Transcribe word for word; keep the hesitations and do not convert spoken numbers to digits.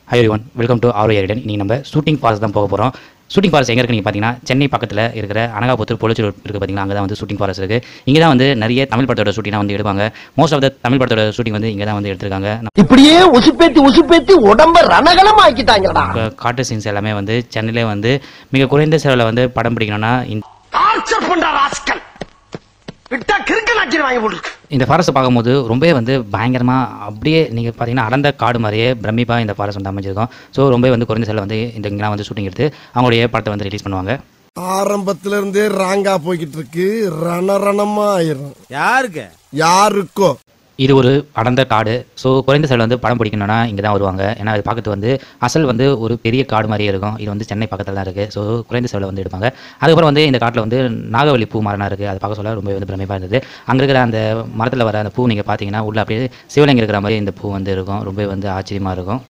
Hi everyone, welcome to Our Eden. இன்னைக்கு நம்ம shooting falls தான் போக போகிறோம். ஷூட்டிங் ஃபால்ஸ் எங்கே இருக்குது நீங்கள் பார்த்தீங்கன்னா சென்னை பக்கத்தில் இருக்கிற அனகாபுத்தூர் பொலிச்சூர் இருக்குது பார்த்தீங்கன்னா அங்கே தான் வந்து ஷூட்டிங் ஃபால்ஸ் இருக்குது. இங்கே தான் வந்து நிறைய தமிழ் படத்தோட ஷூட்டிங்லாம் வந்து எடுப்பாங்க. மோஸ்ட் ஆஃப் த தமிழ் படத்தோட ஷூட்டிங் வந்து இங்கே தான் வந்து எடுத்திருக்காங்க. இப்படியே உசுப்பேத்தி உசுப்பேத்தி உடம்ப ரணகலம் ஆக்கிட்டாங்கடா. காட்டு சீன்ஸ் எல்லாமே வந்து சென்னையிலே வந்து மிக குறைந்த செலவில் வந்து படம் பிடிக்கணும்னா இந்த ஃபாரஸ்ட்டை பார்க்கும்போது ரொம்பவே வந்து பயங்கரமாக அப்படியே நீங்கள் பார்த்தீங்கன்னா அடர்ந்த காடு மாதிரியே பிரமிப்பாக இந்த ஃபாரஸ்ட் வந்து அமைஞ்சிருக்கும். ஸோ ரொம்ப வந்து குறைந்த செலவு வந்து இந்த இங்கெல்லாம் வந்து ஷூட்டிங் எடுத்து அவங்களுடைய படத்தை வந்து ரிலீஸ் பண்ணுவாங்க. ஆரம்பத்துல இருந்தே ராங்கா போய்கிட்டு இருக்கு, ரணரணமா ஆயிரும். யாருக்கு யாருக்கோ இது ஒரு அடர்ந்த காடு. ஸோ குறைந்த செலவு வந்து படம் பிடிக்கணும்னா இங்கே தான் வருவாங்க. ஏன்னா அது பார்க்கறது வந்து அசல் வந்து ஒரு பெரிய காடு மாதிரியே இருக்கும். இது வந்து சென்னை பக்கத்தில் தான் இருக்குது. ஸோ குறைந்த செலவில் வந்து எடுப்பாங்க. அதுக்கப்புறம் வந்து இந்த காட்டில் வந்து நாகவல்லி பூ மரம் இருக்குது. அதை பார்க்க சொல்ல ரொம்ப வந்து பிரமிப்பாக இருந்தது. அங்கே இருக்கிற அந்த மரத்தில் வர அந்த பூ நீங்கள் பார்த்தீங்கன்னா உள்ள அப்படியே சிவலிங்கம் இருக்கிற மாதிரி இந்த பூ வந்து இருக்கும். ரொம்ப வந்து ஆச்சரியமாக இருக்கும்.